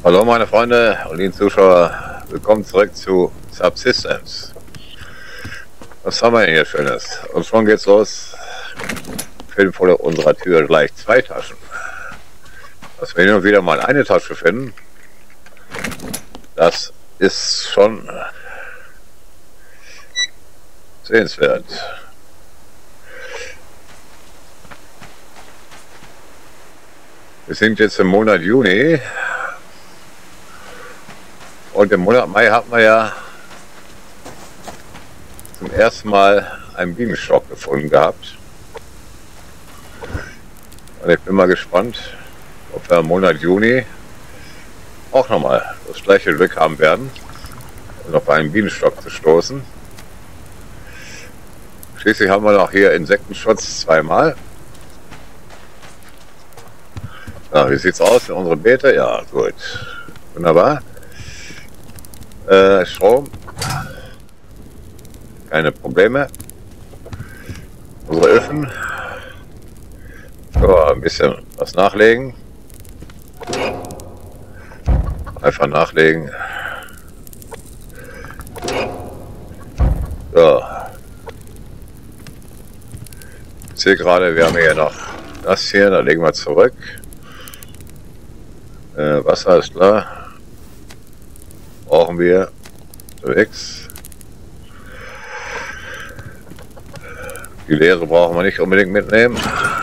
Hallo meine Freunde und lieben Zuschauer, willkommen zurück zu Subsistence. Was haben wir denn hier Schönes? Und schon geht's los. Finden vor unserer Tür gleich zwei Taschen. Dass wir hin und wieder mal eine Tasche finden, das ist schon sehenswert. Wir sind jetzt im Monat Juni. Und im Monat Mai hat man ja zum ersten Mal einen Bienenstock gefunden gehabt. Und ich bin mal gespannt, ob wir im Monat Juni auch nochmal das gleiche Glück haben werden, um auf einen Bienenstock zu stoßen. Schließlich haben wir noch hier Insektenschutz zweimal. Ja, wie sieht's aus in unseren Beete? Ja, gut. Wunderbar. Strom, keine Probleme. Unsere Öfen, so, ein bisschen was nachlegen. Einfach nachlegen. So. Ich sehe gerade, wir haben hier noch das hier, da legen wir zurück. Wasser ist klar. Brauchen wir unterwegs. Die Leere brauchen wir nicht unbedingt mitnehmen.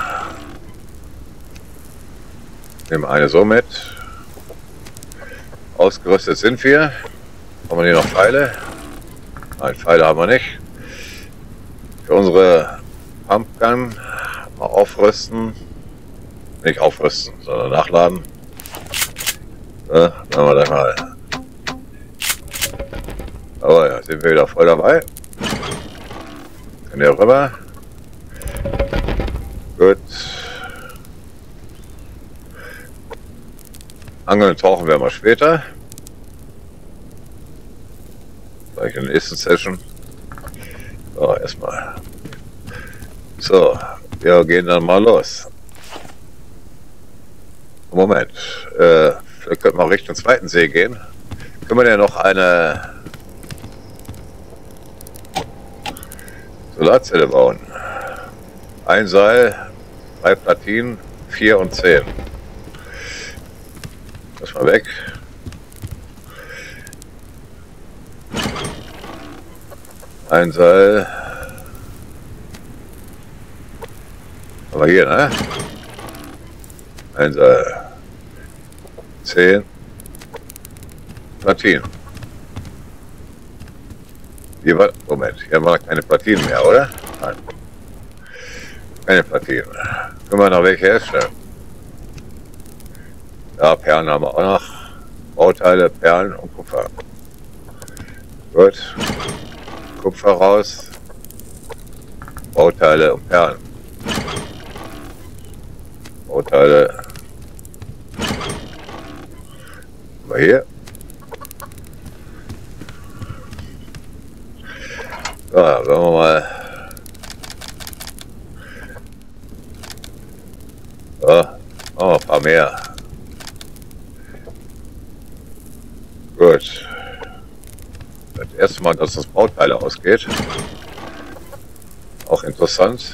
Nehmen eine so mit. Ausgerüstet sind wir. Haben wir hier noch Pfeile? Nein, Pfeile haben wir nicht. Für unsere Pumpgun mal aufrüsten. Nicht aufrüsten, sondern nachladen. Ja, machen wir gleich mal. Aber ja, sind wir wieder voll dabei. Können wir rüber. Gut. Angeln und tauchen wir mal später. Gleich in der nächsten Session. So, erstmal. So, wir gehen dann mal los. Moment. Vielleicht könnten wir Richtung zweiten See gehen. Können wir denn noch eine Solarzelle bauen? Ein Seil, 3 Platinen, 4 und 10. Lass mal weg. Ein Seil. Aber hier, ne? Ein Seil. 10 Platinen. Hier war, Moment, hier war keine Platinen mehr, oder? Nein. Keine Platinen. Können wir noch welche herstellen? Ja, Perlen haben wir auch noch. Bauteile, Perlen und Kupfer. Gut. Kupfer raus. Bauteile und Perlen. Bauteile. Mal hier. So, wenn wir mal. So, oh, ein paar mehr. Gut. Das erste Mal, dass das Bauteile ausgeht. Auch interessant.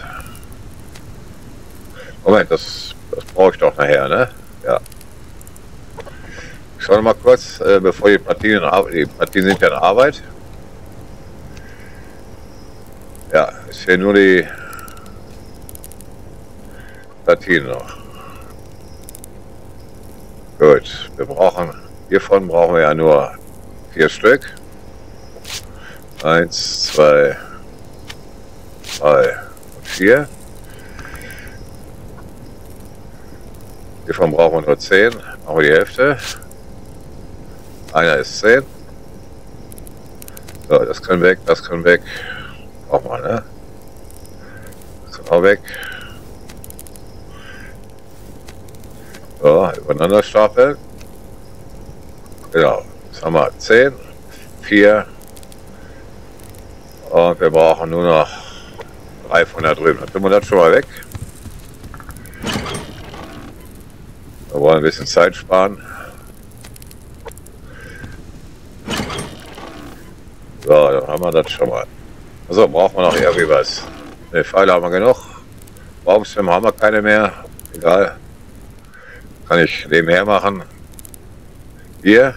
Moment, das brauche ich doch nachher, ne? Ja. Ich schaue noch mal kurz, bevor die Platinen sind ja in Arbeit. Ja, ist hier nur die Platinen noch. Gut, hiervon brauchen wir ja nur 4 Stück. 1, 2, 3 und 4. Hiervon brauchen wir nur 10, machen wir die Hälfte. Einer ist 10. So, das kann weg, das kann weg. Brauchen wir, ne? Das kann auch weg. So, übereinander stapeln. Genau, jetzt haben wir 10, 4 und wir brauchen nur noch 3 von da drüben. Dann tun wir das schon mal weg. Wir wollen ein bisschen Zeit sparen. dann haben wir das schon mal. Also brauchen wir noch irgendwie was. Ne, Pfeile haben wir genug. Baumstämme haben wir keine mehr. Egal. Kann ich nebenher machen. Hier.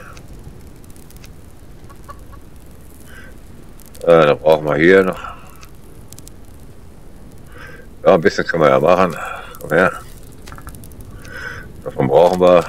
Dann brauchen wir hier noch. Ja, ein bisschen können wir ja machen. Komm her. Davon brauchen wir.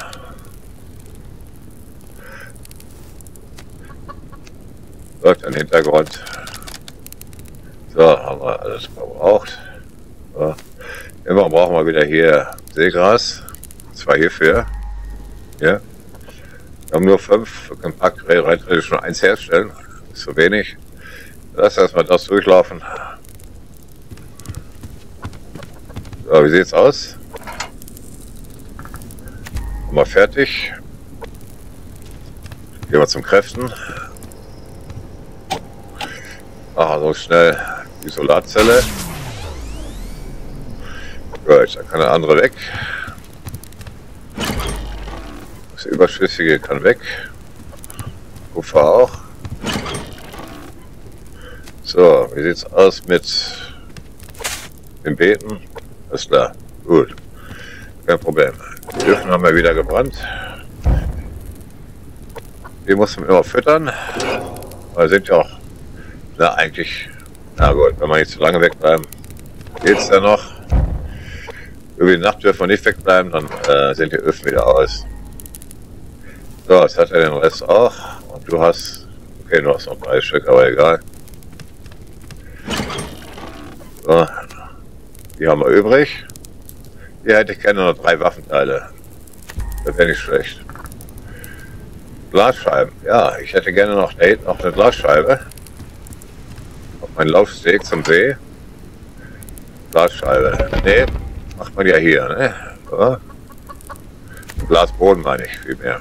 Läuft im Hintergrund. So, haben wir alles verbraucht. So. Immer brauchen wir wieder hier Seegras. Zwar hierfür. Hier. Wir haben nur 5. Wir können praktisch schon 1 herstellen. Ist zu wenig. Lass erstmal das durchlaufen. So, wie sieht's aus? Haben wir fertig. Gehen wir zum Kräften. Machen so schnell die Solarzelle. Gut, dann kann der andere weg. Das Überschüssige kann weg. Kupfer auch. So, wie sieht's aus mit dem Beeten? Alles klar, gut. Kein Problem. Die Öfen haben wir wieder gebrannt. Die mussten wir immer füttern. Weil sind ja auch, na eigentlich, na gut, wenn wir nicht zu lange wegbleiben, geht's ja noch. Über die Nacht dürfen wir nicht wegbleiben, dann sind die Öfen wieder aus. So, jetzt hat er den Rest auch. Und du hast, okay, du hast noch 3 Stück, aber egal. So, die haben wir übrig. Hier hätte ich gerne noch 3 Waffenteile. Das wäre nicht schlecht. Glasscheiben. Ja, ich hätte gerne noch da hinten noch eine Glasscheibe. Auf meinen Laufsteg zum See. Glasscheibe. Ne, macht man ja hier, ne? So. Glasboden meine ich vielmehr.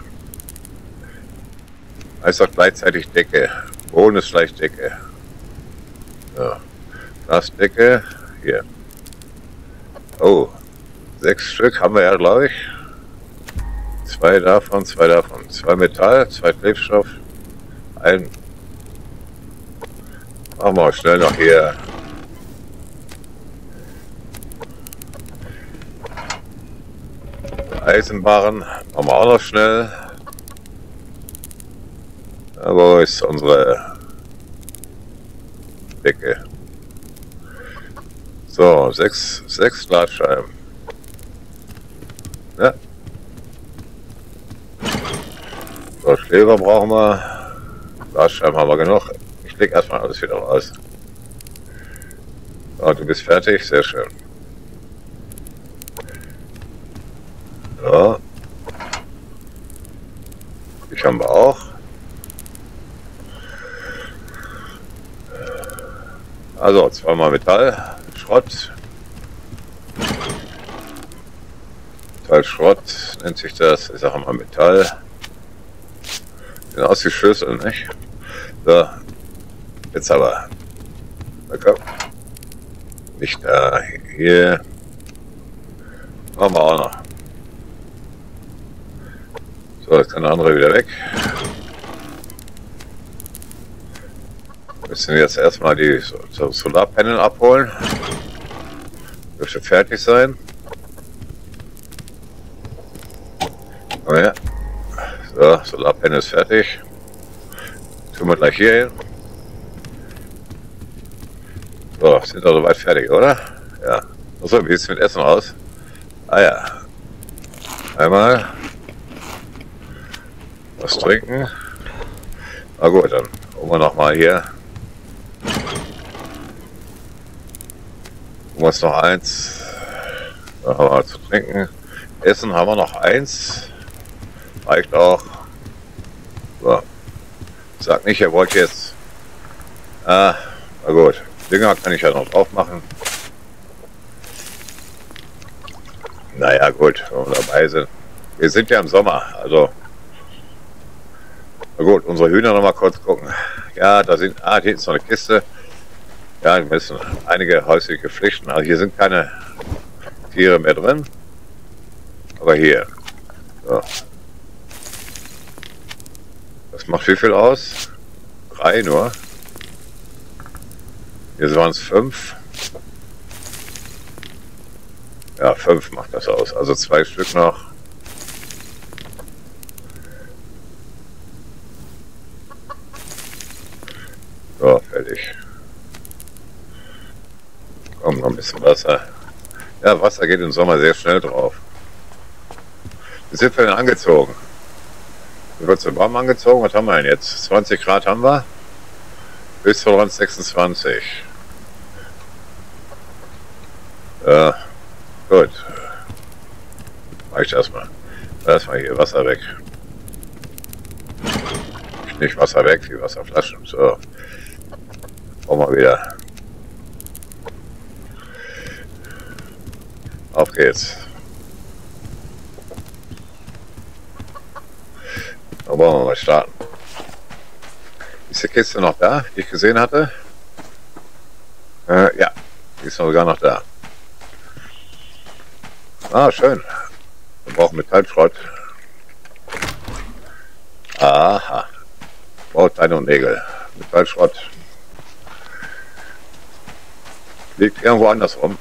Heißt auch gleichzeitig Decke. Boden ist gleich Decke. Ja. Glasdecke. Hier. Oh. 6 Stück haben wir ja, glaube ich. 2 davon, 2 davon. 2 Metall, 2 Klebstoff. Ein. Machen wir schnell noch hier. Eisenbarren. Machen wir auch noch schnell. Ja, wo ist unsere Decke? So, 6 Glasscheiben. Ja. So, Kleber brauchen wir. Glasscheiben haben wir genug. Ich lege erstmal alles wieder raus. So, du bist fertig, sehr schön. So. Ich haben wir auch. Also, 2-mal Metall, Schrott. Metallschrott nennt sich das. Ich sage mal Metall. Sieht aus wie Schlüssel, nicht? So, jetzt aber. Okay. Nicht da, hier. Machen wir auch noch. So, jetzt kann der andere wieder weg. Müssen wir jetzt erstmal die Solarpanel abholen. Dürfte fertig sein. Oh ja. So, Solarpanel ist fertig. Tun wir gleich hier hin. So, sind wir soweit fertig, oder? Ja. Achso, wie sieht es mit Essen aus? Ah ja. Einmal was trinken. Na gut, dann holen wir nochmal hier. Holen wir uns noch eins. Dann haben wir zu trinken. Essen haben wir noch eins. Reicht auch. So. Sag nicht, ihr wollt jetzt. Ah, na gut. Dinger kann ich ja noch drauf machen. Naja, gut, wenn wir dabei sind. Wir sind ja im Sommer, also. Na gut, unsere Hühner noch mal kurz gucken. Ja, da sind. Ah, hier ist noch eine Kiste. Ja, wir müssen einige häusliche Pflichten. Also hier sind keine Tiere mehr drin. Aber hier. So. Das macht wie viel aus? 3 nur. Hier waren es 5. Ja, 5 macht das aus. Also 2 Stück noch. So, fertig. Komm, noch ein bisschen Wasser. Ja, Wasser geht im Sommer sehr schnell drauf. Wie sind wir denn angezogen? Wird so warm angezogen? Was haben wir denn jetzt? 20 Grad haben wir? Bis zu 26. Gut. Reicht erstmal. Erstmal hier Wasser weg. Nicht Wasser weg, die Wasserflaschen. So. Brauchen wir wieder. Auf geht's. Da wollen wir mal starten. Ist die Kiste noch da, die ich gesehen hatte? Ja, die ist sogar noch da. Ah, schön. Wir brauchen Metallschrott. Aha. Bauteile und Nägel. Metallschrott. Liegt irgendwo anders rum.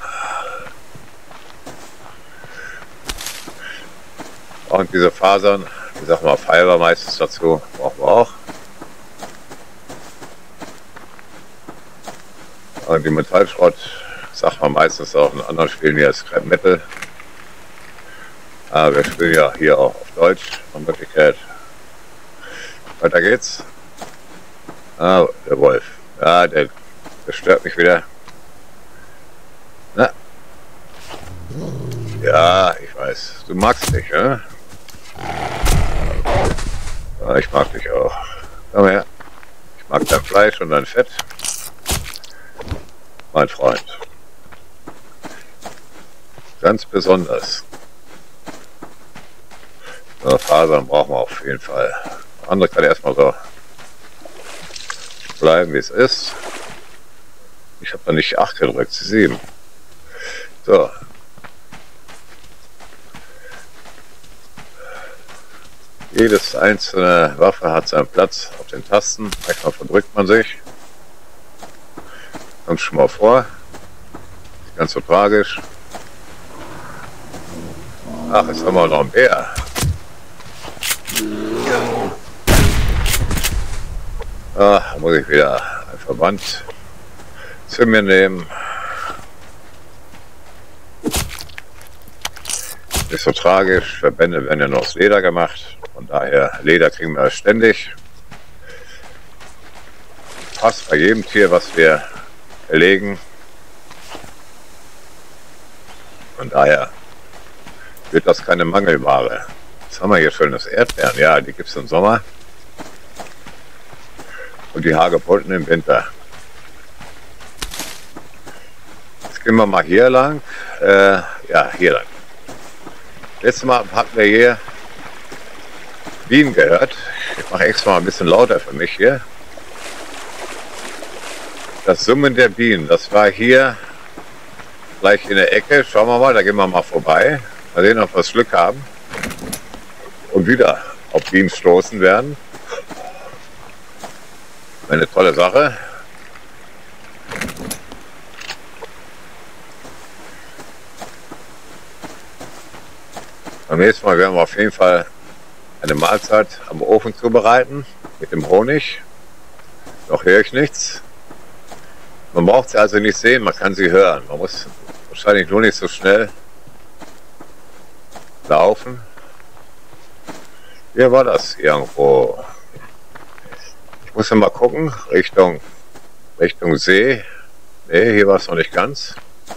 Und diese Fasern, ich sag mal Fiber meistens dazu, brauchen wir auch. Und die Metallschrott, sagt man meistens auch in anderen Spielen hier als Scrap Metal. Aber wir spielen ja hier auch auf Deutsch, nach Möglichkeit. Weiter geht's. Ah, der Wolf. Ja, der stört mich wieder. Na. Ja, ich weiß. Du magst mich, ne? Ja, ich mag dich auch. Komm her. Ich mag dein Fleisch und dein Fett. Mein Freund. Ganz besonders. So, Fasern brauchen wir auf jeden Fall. Andere kann erstmal so bleiben, wie es ist. Ich habe da nicht 8 gedrückt, 7. So. Jedes einzelne Waffe hat seinen Platz auf den Tasten. Manchmal verdrückt man sich. Kommt schon mal vor. Nicht ganz so tragisch. Ach, jetzt haben wir noch einen Bär. Ah, da muss ich wieder ein Verband zu mir nehmen. Nicht so tragisch. Verbände werden ja nur aus Leder gemacht. Von daher, Leder kriegen wir ständig. Fast bei jedem Tier, was wir erlegen. Von daher wird das keine Mangelware. Jetzt haben wir hier schönes Erdbeeren. Ja, die gibt es im Sommer. Und die Hagebutten im Winter. Jetzt gehen wir mal hier lang. Ja, hier lang. Letztes Mal hatten wir hier Bienen gehört. Ich mache extra mal ein bisschen lauter für mich hier. Das Summen der Bienen, das war hier gleich in der Ecke. Schauen wir mal, da gehen wir mal vorbei. Mal sehen, ob wir das Glück haben. Und wieder auf Bienen stoßen werden. Eine tolle Sache. Beim nächsten Mal werden wir auf jeden Fall eine Mahlzeit am Ofen zubereiten mit dem Honig. Noch höre ich nichts. Man braucht sie also nicht sehen, man kann sie hören. Man muss wahrscheinlich nur nicht so schnell laufen. Hier war das irgendwo. Ich muss ja mal gucken, Richtung See. Ne, hier war es noch nicht ganz.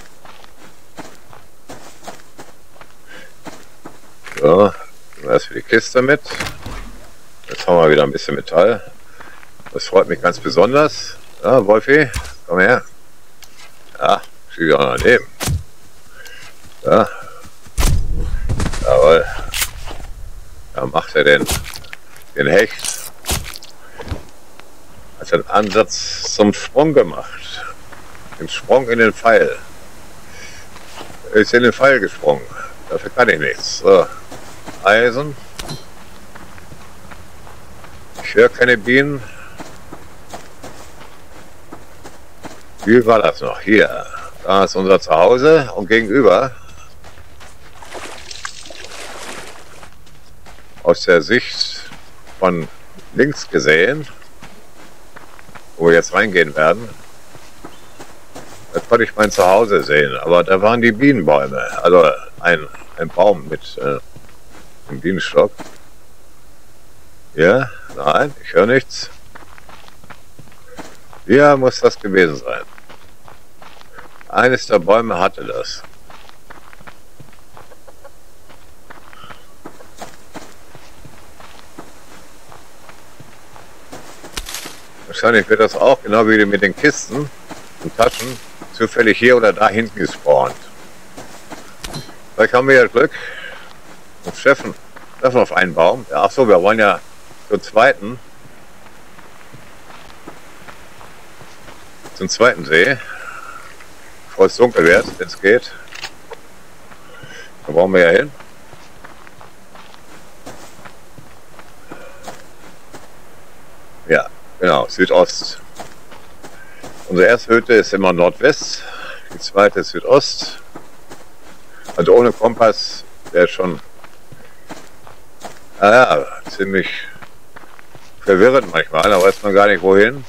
So, erst für die Kiste mit. Jetzt haben wir wieder ein bisschen Metall. Das freut mich ganz besonders. Ja, Wolfi, komm her. Ja, schiebe ich auch daneben. Ja. Jawohl. Da macht er den Hecht. Hat einen Ansatz zum Sprung gemacht. Den Sprung in den Pfeil. Er ist in den Pfeil gesprungen. Dafür kann ich nichts. So. Eisen. Ich höre keine Bienen. Wie war das noch? Hier. Da ist unser Zuhause und gegenüber, aus der Sicht von links gesehen, wo wir jetzt reingehen werden, da konnte ich mein Zuhause sehen, aber da waren die Bienenbäume, also ein Baum mit einem Bienenstock. Ja, nein, ich höre nichts. Hier muss das gewesen sein. Eines der Bäume hatte das. Wahrscheinlich wird das auch, genau wie mit den Kisten und Taschen, zufällig hier oder da hinten gespawnt. Vielleicht haben wir ja Glück und treffen auf einen Baum. Ja, ach so, wir wollen ja zum zweiten See, bevor es dunkel wird, wenn es geht. Da brauchen wir ja hin. Ja, genau, Südost. Unsere erste Hütte ist immer Nordwest, die zweite ist Südost. Also ohne Kompass wäre schon ziemlich verwirrend manchmal, da weiß man gar nicht wohin.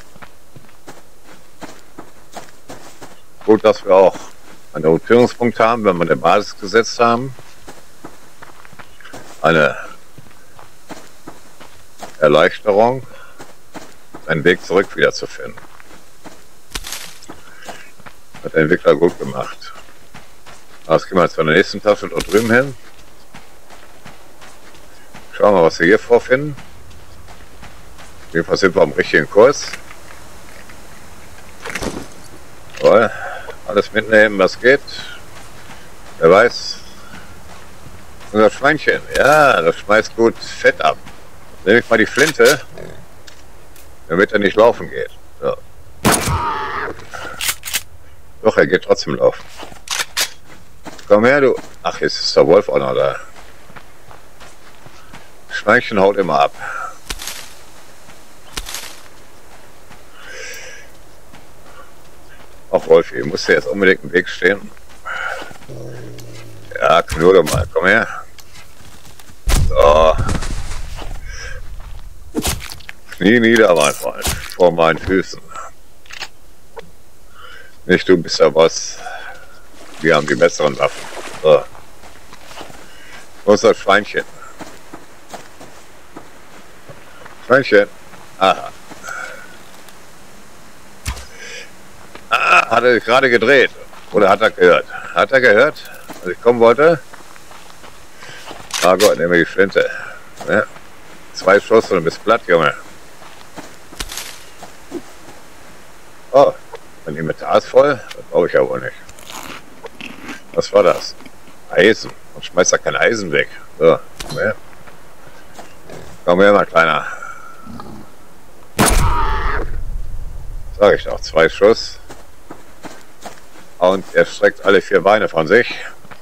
Gut, dass wir auch einen Orientierungspunkt haben, wenn wir eine Basis gesetzt haben. Eine Erleichterung, einen Weg zurück wieder zu finden. Hat der Entwickler gut gemacht. Jetzt gehen wir jetzt bei der nächsten Tasche dort drüben hin. Schauen wir mal, was wir hier vorfinden. Auf jeden Fall sind wir am richtigen Kurs. Jawohl. Alles mitnehmen, was geht. Wer weiß. Unser Schweinchen, ja, das schmeißt gut Fett ab. Nehme ich mal die Flinte, damit er nicht laufen geht. So. Doch, er geht trotzdem laufen. Komm her, du. Ach, jetzt ist der Wolf auch noch da. Schweinchen haut immer ab. Ach, Wolfi, musst du jetzt unbedingt im Weg stehen? Ja, knurre mal, komm her. So. Knie nieder, mein Freund, vor meinen Füßen. Nicht du bist der Boss. Wir haben die besseren Waffen. So. Wo ist das Schweinchen? Schweinchen? Aha. Hat er sich gerade gedreht? Oder hat er gehört? Hat er gehört, als ich kommen wollte? Ah Gott, nehmen wir die Flinte. Ja. 2 Schuss und du bist platt, Junge. Oh, mein Inventar ist voll? Das brauche ich ja wohl nicht. Was war das? Eisen. Und schmeißt da kein Eisen weg. So, komm her. Komm her, mal Kleiner. Sag ich doch, 2 Schuss. Und er streckt alle 4 Beine von sich.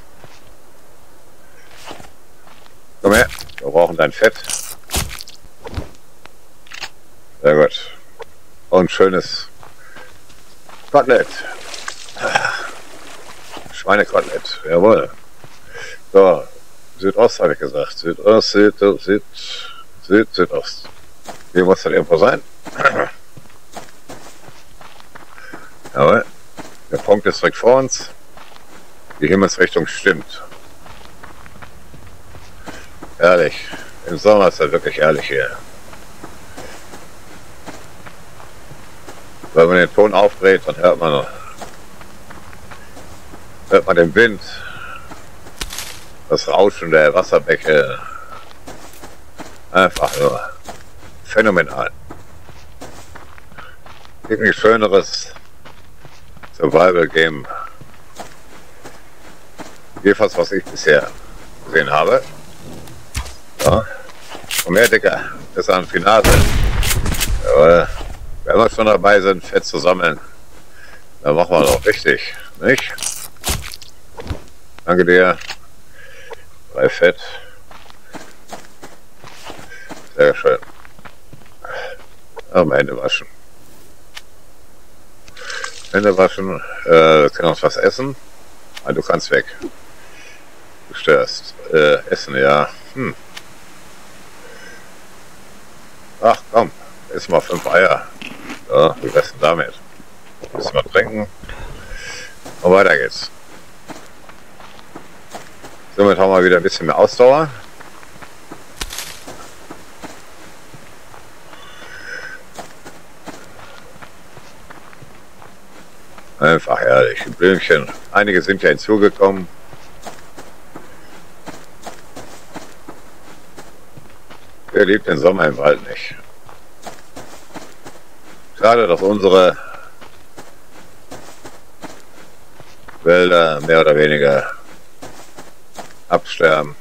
Komm her, wir brauchen dein Fett. Sehr gut. Und schönes Kotelett. Schweinekotelett, jawohl. So, Südost habe ich gesagt. Südost, Südost. Hier muss das irgendwo sein. Jawohl. Der Punkt ist direkt vor uns. Die Himmelsrichtung stimmt. Herrlich. Im Sommer ist das wirklich herrlich hier. Wenn man den Ton aufdreht, dann hört man den Wind, das Rauschen der Wasserbäche. Einfach nur phänomenal. Gibt nichts Schöneres Survival Game. Jedenfalls, was ich bisher gesehen habe. Ja. Und mehr, Dicker. Das ist ein Finale. Jawohl. Wenn wir schon dabei sind, Fett zu sammeln, dann machen wir doch richtig, nicht? Danke dir. 3 Fett. Sehr schön. Am Ende waschen. Hände waschen. Wir können uns was essen. Ah, du kannst weg. Du störst. Essen, ja. Ach komm, iss mal 5 Eier. Ja, wie wär's denn damit? Ein bisschen mal trinken. Und weiter geht's. Somit haben wir wieder ein bisschen mehr Ausdauer. Einfach herrlich. Blümchen. Einige sind ja hinzugekommen. Wer liebt den Sommer im Wald nicht? Schade, dass unsere Wälder mehr oder weniger absterben.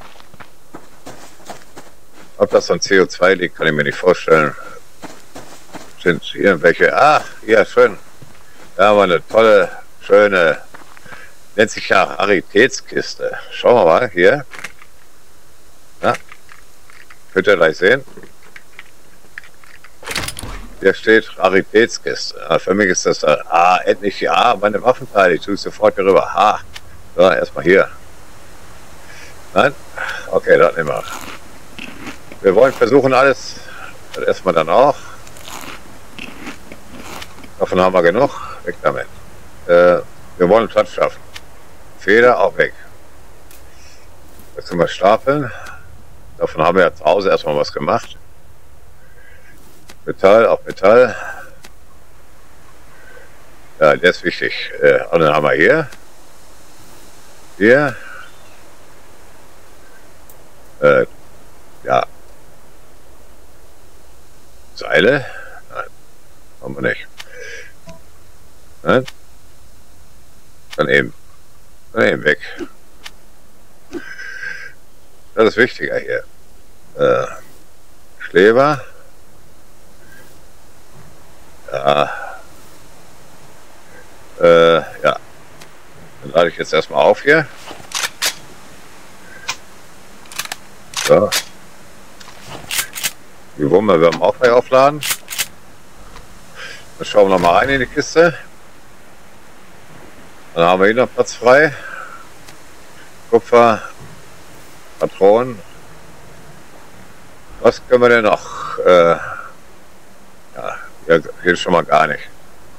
Ob das an CO2 liegt, kann ich mir nicht vorstellen. Sind irgendwelche... Ach, ja, schön. Da haben wir eine tolle, schöne, nennt sich ja Raritätskiste. Schauen wir mal, hier. Ja, könnt ihr gleich sehen. Hier steht Raritätskiste. Für mich ist das endlich ja meine Waffenteile. Ich tue es sofort hier rüber. So, erstmal hier. Nein? Okay, das nehmen wir. Wir wollen versuchen alles. Das erstmal dann auch. Davon haben wir genug. Weg damit. Wir wollen Platz schaffen. Feder auch weg. Das können wir stapeln. Davon haben wir ja zu Hause erstmal was gemacht. Metall auf Metall. Ja, der ist wichtig. Und dann haben wir hier. Hier. Ja. Seile. Nein. Haben wir nicht. Nein. Dann eben weg. Das ist wichtiger hier. Kleber. Ja. Ja. Dann lade ich jetzt erstmal auf hier. So. Die Wumme werden wir auch gleich aufladen. Dann schauen wir noch mal rein in die Kiste. Dann haben wir hier noch Platz frei. Kupfer, Patronen. Was können wir denn noch? Ja, hier schon mal gar nicht.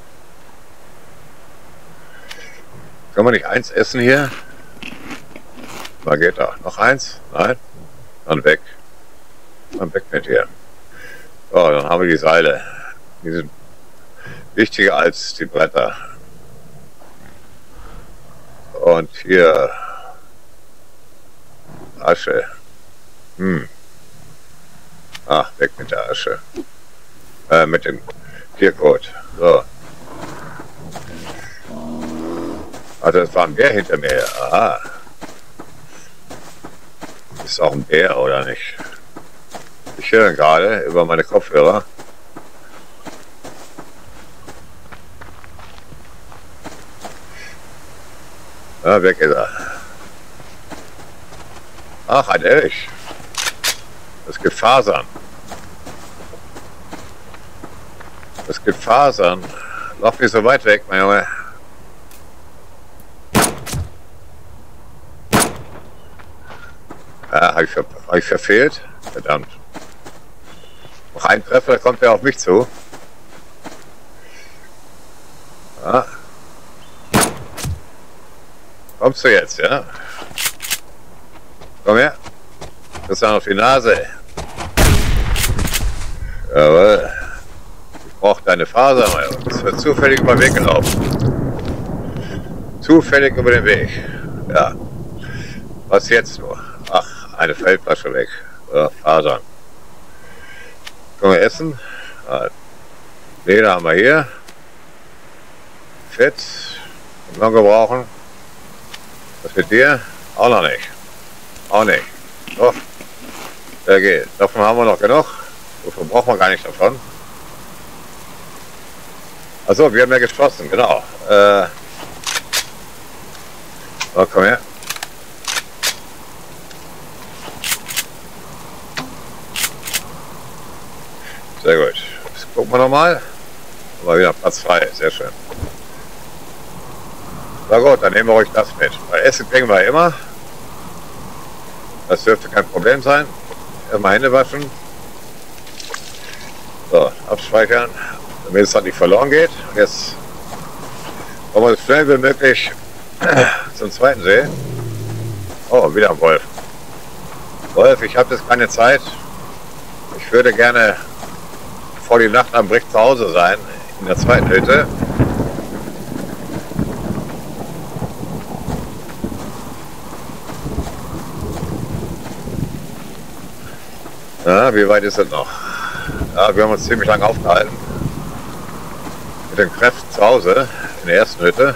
Können wir nicht eins essen hier? Da geht doch. Noch eins? Nein? Dann weg. Dann weg mit hier. So, dann haben wir die Seile. Die sind wichtiger als die Bretter. Und hier Asche. Ach, weg mit der Asche. Mit dem Tierkot. So. Also es war ein Bär hinter mir. Aha. Ist auch ein Bär, oder nicht? Ich höre gerade über meine Kopfhörer. Ja, weg ist er. Ach, ein Elch. Es gibt Fasern. Es gibt Fasern. Lauf nicht so weit weg, mein Junge. Ja, hab ich verfehlt. Verdammt. Noch ein Treffer, da kommt er auf mich zu. Ja. Kommst du jetzt, ja? Komm her. Das ist ja auf die Nase. Jawohl. Ich brauche deine Faser, mein Junge. Das wird zufällig über den Weg gelaufen. Zufällig über den Weg. Ja. Was jetzt nur? Ach, eine Feldflasche weg. Ja, Fasern. Können wir essen? Ja. Leder haben wir hier. Fett. Können wir gebrauchen. Was mit dir? Auch noch nicht. Auch nicht. Doch. Der geht. Davon haben wir noch genug. Wovon brauchen wir gar nicht davon. Achso, wir haben ja geschossen, genau. So, komm her. Sehr gut. Jetzt gucken wir nochmal. Haben wir wieder Platz frei. Sehr schön. Na gut, dann nehmen wir euch das mit. Weil Essen kriegen wir immer. Das dürfte kein Problem sein. Erstmal Hände waschen. So, abspeichern, damit es dann nicht verloren geht. Und jetzt kommen wir so schnell wie möglich zum zweiten See. Oh, wieder ein Wolf. Wolf, ich habe jetzt keine Zeit. Ich würde gerne vor die Nacht am Brick zu Hause sein, in der zweiten Hütte. Ja, wie weit ist es noch? Ja, wir haben uns ziemlich lange aufgehalten. Mit den Kräften zu Hause, in der ersten Hütte.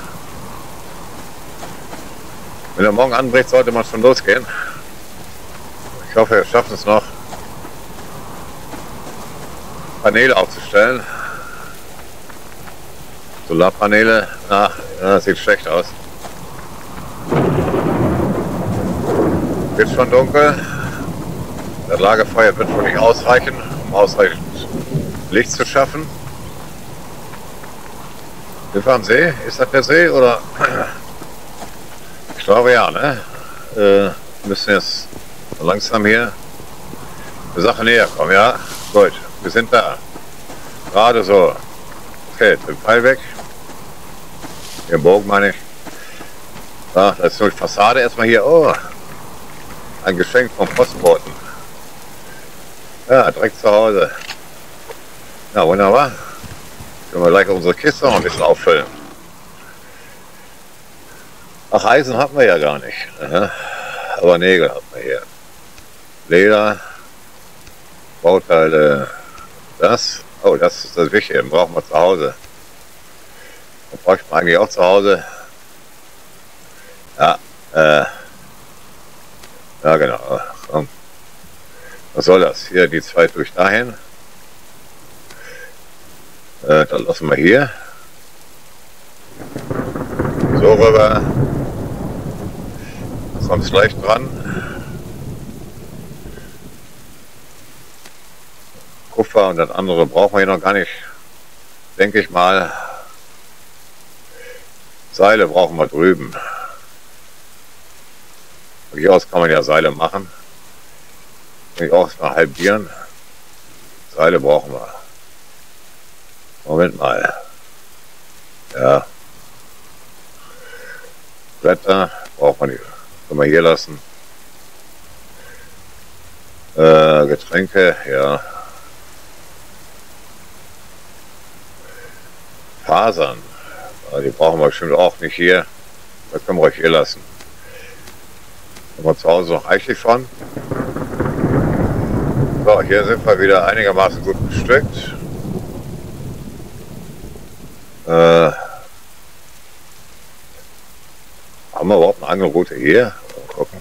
Wenn er morgen anbricht, sollte man schon losgehen. Ich hoffe, wir schaffen es noch, Paneele aufzustellen. Solarpaneele, ach, ja, sieht schlecht aus. Wird schon dunkel. Das Lagerfeuer wird wohl nicht ausreichen, um ausreichend Licht zu schaffen. Sind wir am See? Ist das der See oder? Ich glaube ja, ne? Müssen jetzt langsam hier eine Sache näher kommen, ja? Gut, wir sind da. Gerade so. Okay, den Pfeil weg. Den Bogen meine ich. Ja, das ist nur die Fassade erstmal hier. Oh, ein Geschenk vom Postboten. Ja, direkt zu Hause. Ja, wunderbar. Können wir gleich unsere Kiste noch ein bisschen auffüllen. Ach, Eisen hatten wir ja gar nicht. Aha. Aber Nägel hatten wir hier. Leder, Bauteile, das. Oh, das ist das Wichtige, den brauchen wir zu Hause. Das bräuchte man eigentlich auch zu Hause. Ja, ja genau. Komm. Was soll das? Hier die zwei durch dahin. Dann lassen wir hier. So rüber. Sonst leicht dran. Kupfer und das andere brauchen wir hier noch gar nicht. Denke ich mal. Seile brauchen wir drüben. Von hier aus kann man ja Seile machen. Kann ich auch mal halbieren. Seile brauchen wir. Moment mal. Ja. Blätter braucht man nicht. Können wir hier lassen. Getränke, ja. Fasern. Die brauchen wir bestimmt auch nicht hier. Das können wir euch hier lassen. Haben wir zu Hause noch reichlich von. So, hier sind wir wieder einigermaßen gut bestückt. Haben wir überhaupt eine Angelroute hier? Mal gucken.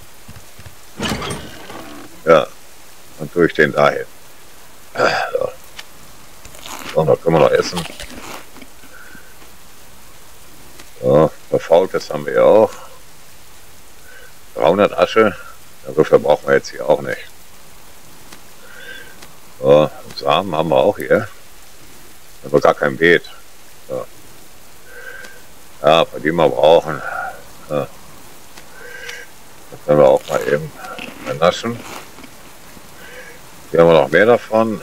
Ja, dann tue ich den dahin. So. So, da können wir noch essen. So, verfaultes haben wir ja auch. 300 Asche. Ja, so viel brauchen wir jetzt hier auch nicht. So, Samen haben wir auch hier. Aber gar kein Beet. So. Ja, bei dem wir brauchen. Ja. Das können wir auch mal eben naschen. Hier haben wir noch mehr davon.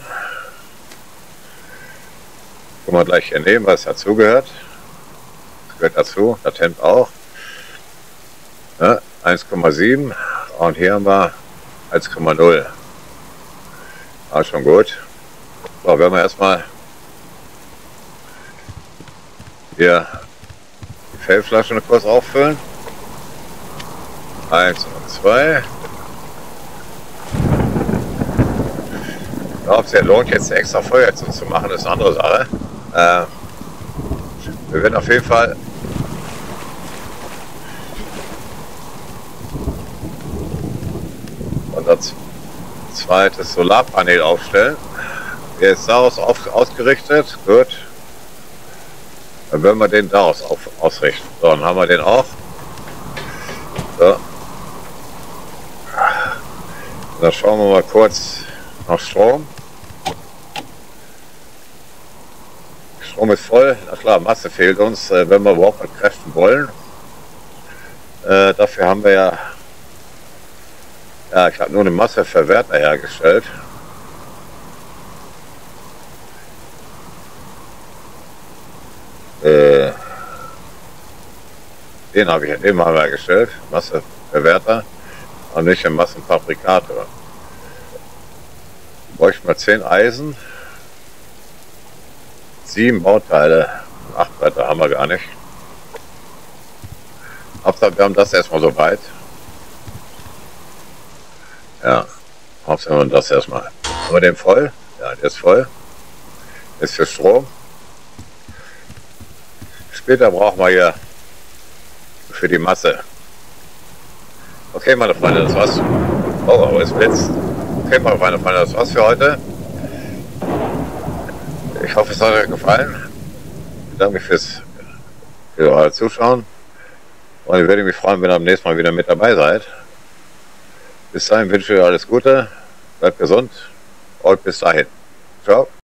Können wir gleich hier nehmen, was dazugehört. Das gehört dazu, das Hemd auch. Ja, 1,7 und hier haben wir 1,0. Ah, schon gut. So, werden wir erstmal hier die Fellflaschen kurz auffüllen. 1 und 2. Ja, ob es ja lohnt, jetzt extra Feuer zu machen, ist eine andere Sache. Wir werden auf jeden Fall unser zweites Solarpanel aufstellen. Der ist daraus ausgerichtet. Gut. Dann werden wir den daraus ausrichten. So, dann haben wir den auch. So. Dann schauen wir mal kurz nach Strom. Strom ist voll. Na klar, Masse fehlt uns, wenn wir überhaupt mit Kräften wollen. Dafür haben wir ja, ich habe nur eine Masseverwerter hergestellt. Den haben wir hergestellt, Masseverwerter, und nicht einen Massenfabrikator. Bräuchten wir 10 Eisen, 7 Bauteile, 8 Bretter haben wir gar nicht. Hauptsache, wir haben das erstmal so weit. Ja, Hauptsache, wir haben das erstmal. Haben wir den voll? Ja, der ist voll. Ist für Strom. Später brauchen wir hier für die Masse. Okay, meine Freunde, das war's. Oh, es blitzt. Okay, meine Freunde, das war's für heute. Ich hoffe, es hat euch gefallen. Ich bedanke mich für euer Zuschauen. Und ich würde mich freuen, wenn ihr am nächsten Mal wieder mit dabei seid. Bis dahin wünsche ich euch alles Gute. Bleibt gesund. Und bis dahin. Ciao.